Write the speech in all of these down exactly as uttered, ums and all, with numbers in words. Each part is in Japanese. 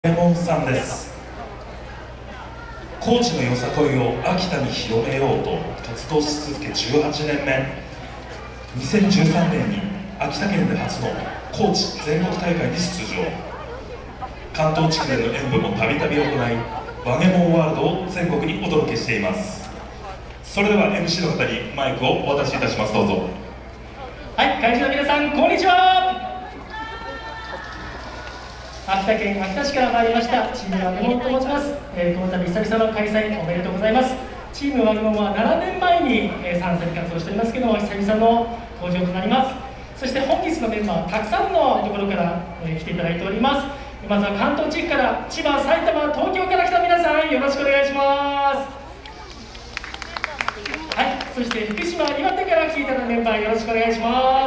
レモンさんです。高知のよさこいを秋田に広めようと活動し続けじゅうはちねんめ、にせんじゅうさんねんに秋田県で初の高知全国大会に出場。関東地区での演舞もたびたび行い、バゲモンワールドを全国にお届けしています。それでは エムシー の方にマイクをお渡しいたします。どうぞ。 はい、会場の皆さん、こんにちは。秋田県秋田市から参りましたチームワゲモンと申します。えー、この度久々の開催おめでとうございます。チームワゲモンはななねんまえに、えー、参戦活動しておりますけども、久々の登場となります。そして本日のメンバー、たくさんのところから、えー、来ていただいております。まずは関東地区から千葉、埼玉、東京から来た皆さん、よろしくお願いします。はい、そして福島、岩手から来ていただいたメンバー、よろしくお願いします。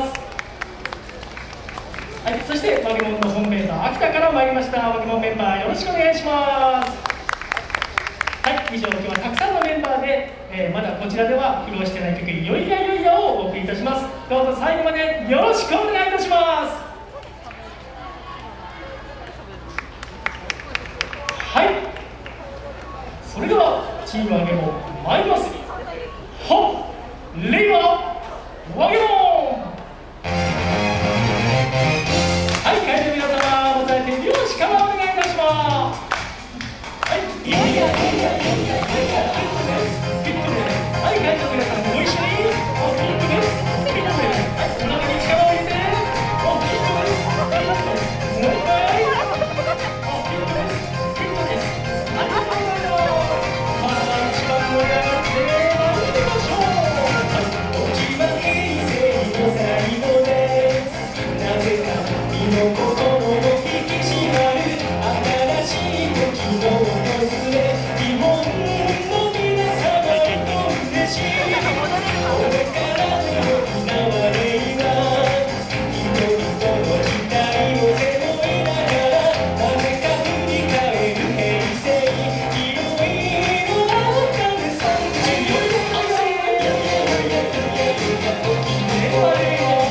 はい、そしてワゲモンの本メンバー、秋田から参りましたワゲモンメンバー、よろしくお願いします。はい、以上、今日はたくさんのメンバーで、えー、まだこちらでは披露していない曲「よいやよいや」をお送りいたします。どうぞ最後までよろしくお願いいたします。はい、それではチームワゲモン参ります。はっ、令和ワゲモン。はい、会場の皆様、ご在店拍子からお願いいたします。はい、いやいやいやいやいやいやフィットです。はい、会場の皆さん、ご一緒にフィットです。フィットです。はい、お腹に力を入れて、フィットです。フィットです。もう一回、フィットです。フィットです。ありがとうございます。まずは一番盛り上がってまいりましょう。はい、お決まり人生の最後です。なぜか身の心を引き締まる新しい時の訪れ、日本の皆様と嬉しいこれからのよきなわれは人々の期待を背負いながら、なぜか振り返る平成、いろいろあったねさんじゅうよんさい、いやいやいやいやいやいや時で我は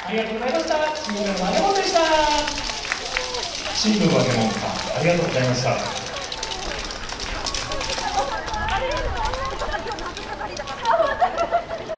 ありがとうございました。チームのワネモンでした。 チームバケモンさん、ありがとうございました。